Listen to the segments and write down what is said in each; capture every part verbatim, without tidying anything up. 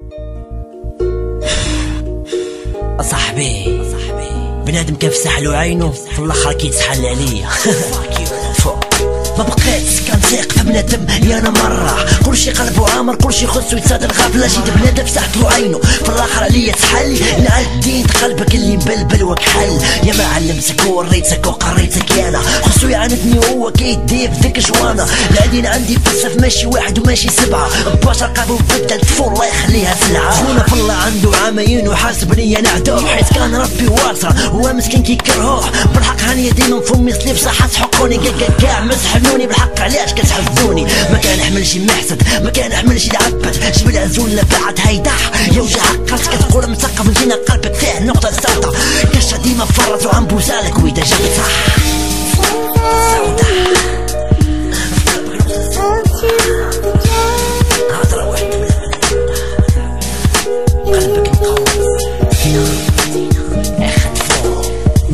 صاحبي بنادم كيف سحلو عينو في الاخر كيتسحل عليا. ما بقيتش كنثيق في بنادم يا انا مرة، كلشي قلبو عامر كلشي خصو يتصادر غافلة. جيت بنادم سحتلو عينو في الاخر عليا تحل. نعديت قلبك اللي مبلبل وكحل. يا ما علمتك ووريتك وقريتك انا، خصو يعاندني وهو كيدي بديك جوانا. العدين عندي فلسف ماشي واحد وماشي سبعة، باشا قابو بدل تفور الله يخليها سلعة. خونا في الله عنده عامين وحاسبني انا عدوه، حيت كان ربي واسع هو مسكين كيكرهوه. بالحق هاني ديما فمي سليب صح تحقوني كاع مسحنوني بالحق. علاش كتحفزوني؟ ما كنحملش محسد ما كنحملش العبد. جيب العزول لبعد هيدح يا وجع عقلت كتقول مثقف نجينا قلبك فيه نقطة ساطة. كاشا ديما فرط وعم بوزالك وإذا جاب صح هضرة وحدة قلبك مقوي اخد فوق.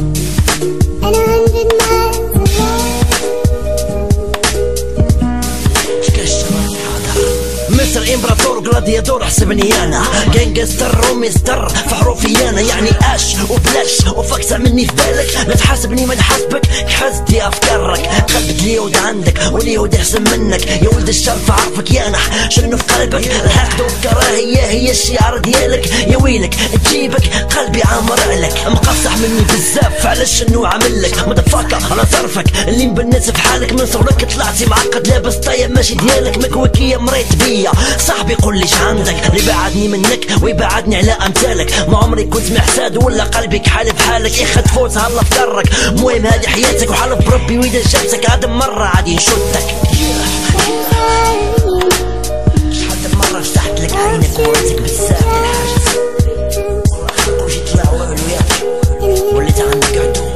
مصر امبراطور جلادياتور حسبني انا جانجستر ومستر في حروفي انا. يعني اش وبلاش وفاكسة مني في بالك، لا تحاسبني ما نحاسبك كحزتي افكارك. قلبك اليهود عندك واليهود احسن منك يا ولد الشر فعرفك يا نح شنو في قلبك. الحقد والكراهية هي الشعار ديالك يا ويلك تجيبك قلبي عامر عليك. مقصح مني بزاف علاش شنو عامل لك مدفاكا انا صرفك اللي مبنس في حالك. من صغرك طلعتي معقد لابس طاية ماشي ديالك مكوكية مريت بيا. صاحبي قول ليش عندك اللي بعدني منك ويبعدني على امثالك. ما عمري كنت محساد ولا قلبك حال بحالك. اخد فوت هلا في درك المهم هذه حياتك وحلف بربي واذا جابتك هذا مرة عادي نشدك. شحال مرة فتحت لك عينك ووريتك بزاف د الحاجات وجيت لا والو ياك وليت عندك عدو.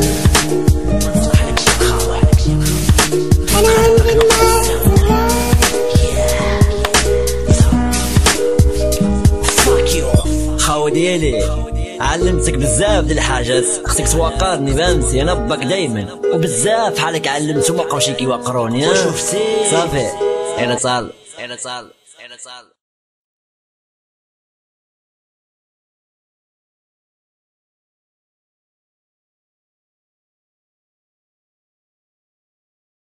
خاو ديالي علمتك بزاف د الحاجات خصك توقرني فهمتي انا باك دايما وبزاف حالك علمت وما بقاوش كيوقروني. شفتي صافي انا صال انا صال انا صال.